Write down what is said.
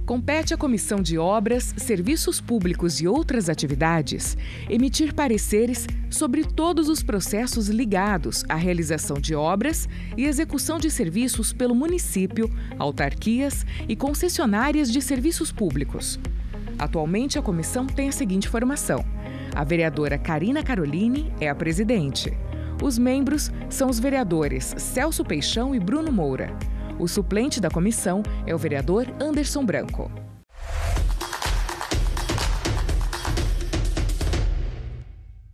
Compete à Comissão de Obras, Serviços Públicos e Outras Atividades emitir pareceres sobre todos os processos ligados à realização de obras e execução de serviços pelo município, autarquias e concessionárias de serviços públicos. Atualmente, a comissão tem a seguinte formação: a vereadora Karina Caroline é a presidente. Os membros são os vereadores Celso Peixão e Bruno Moura. O suplente da comissão é o vereador Anderson Branco.